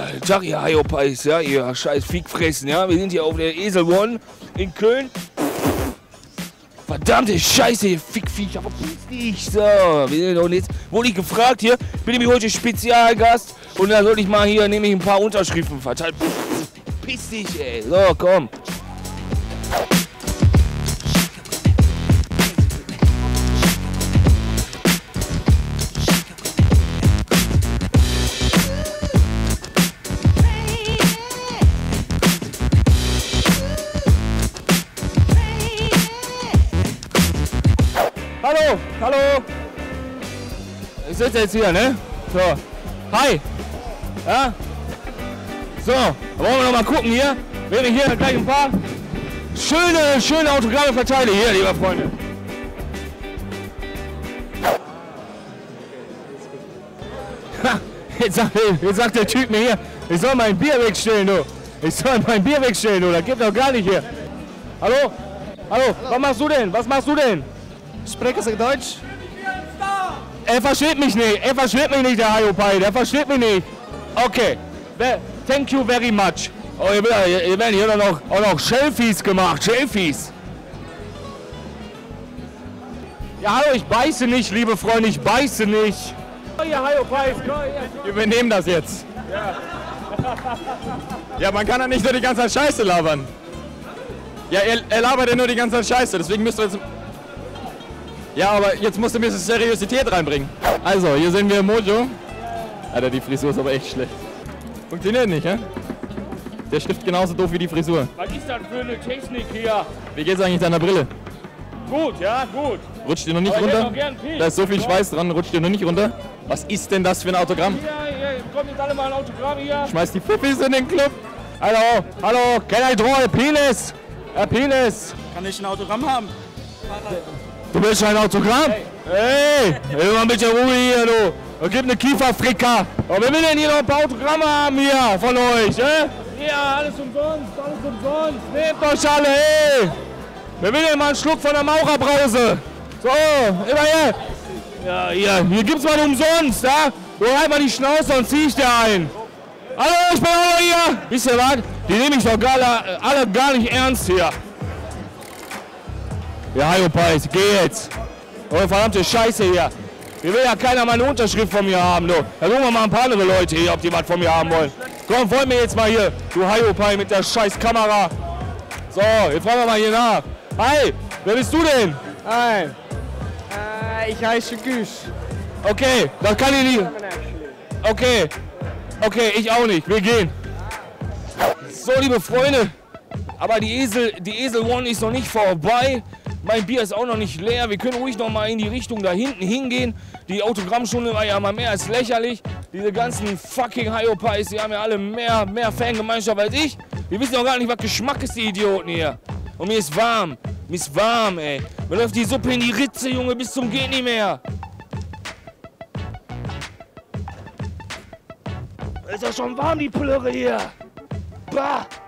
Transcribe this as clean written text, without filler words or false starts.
Tag, ihr Hyopies, ja, ihr scheiß Fickfressen, ja. Wir sind hier auf der Esel One in Köln. Verdammte Scheiße, ihr Fickviecher, verpiss dich. So, und jetzt wurde ich gefragt hier, bin nämlich heute Spezialgast und da soll ich mal hier nämlich ein paar Unterschriften verteilen. Piss dich, ey. So, komm. Hallo, hallo. Ich sitze jetzt hier, ne? So. Hi. Ja? So, dann wollen wir noch mal gucken hier. Wenn ich hier gleich ein paar schöne Autogramme verteile hier, lieber Freunde. Ha, jetzt sagt der Typ mir hier, ich soll mein Bier wegstellen, du. Ich soll mein Bier wegstellen, du. Das geht doch gar nicht hier. Hallo? Hallo, was machst du denn? Was machst du denn? Sprechen Sie Deutsch? Er versteht mich nicht, der Hyopai, der versteht mich nicht. Okay, thank you very much. Oh, hier werden hier auch noch Selfies gemacht, Selfies. Ja, hallo, ich beiße nicht, liebe Freunde, ich beiße nicht. Oh, ihr Hyopais, Wir übernehmen das jetzt. Ja. Ja, man kann ja nicht nur die ganze Zeit Scheiße labern. Ja, er labert ja nur die ganze Zeit Scheiße, deswegen müsst ihr jetzt... Ja, aber jetzt musst du ein bisschen Seriosität reinbringen. Also, hier sehen wir Mojo. Alter, die Frisur ist aber echt schlecht. Funktioniert nicht, hä? Der Stift genauso doof wie die Frisur. Was ist das für eine Technik hier? Wie geht's eigentlich deiner Brille? Gut, ja, gut. Rutscht dir noch nicht Aber ich hätte runter? noch gern Pilz. Da ist so viel Schweiß dran, rutscht dir noch nicht runter. Was ist denn das für ein Autogramm? Hier, kommt jetzt alle mal ein Autogramm hier. Schmeiß die Fuffis in den Club. Hallo, hallo, can I draw a penis? A penis. Kann ich ein Autogramm haben? Du willst ein Autogramm? Hey, immer ein bisschen Ruhe hier, du. Da gibt eine Kieferfricker. Aber wir will denn hier noch ein paar Autogramme haben hier von euch, Ja, alles umsonst, alles umsonst. Nehmt euch alle, hey. Wir will denn mal einen Schluck von der Maurerbrause. So, immer her. Ja, hier gibt's mal umsonst, ja? Du halt mal die Schnauze und zieh ich dir ein. Hallo, ich bin auch noch hier. Wisst ihr was? Die nehme ich doch alle gar nicht ernst hier. Ja, Hyopies, geh jetzt. Oh, verdammte Scheiße hier. Hier will ja keiner mal eine Unterschrift von mir haben, du. Da suchen wir mal ein paar andere Leute hier, ob die was von mir haben wollen. Komm, folg mir jetzt mal hier, du Hyopai mit der scheiß Kamera. So, jetzt fragen wir mal hier nach. Hi, wer bist du denn? Hi. Ich heiße Güsch. Okay, das kann ich nicht. Okay, ich auch nicht. Wir gehen. So, liebe Freunde, aber die Esel One ist noch nicht vorbei. Mein Bier ist auch noch nicht leer. Wir können ruhig noch mal in die Richtung da hinten hingehen. Die Autogrammstunde war ja mal mehr als lächerlich. Diese ganzen fucking Hyopies, die haben ja alle mehr Fangemeinschaft als ich. Die wissen doch gar nicht, was Geschmack ist, die Idioten hier. Und mir ist warm. Mir ist warm, ey. Mir läuft die Suppe in die Ritze, Junge, bis zum geht nicht mehr. Ist ja schon warm, die Plörre hier. Bah.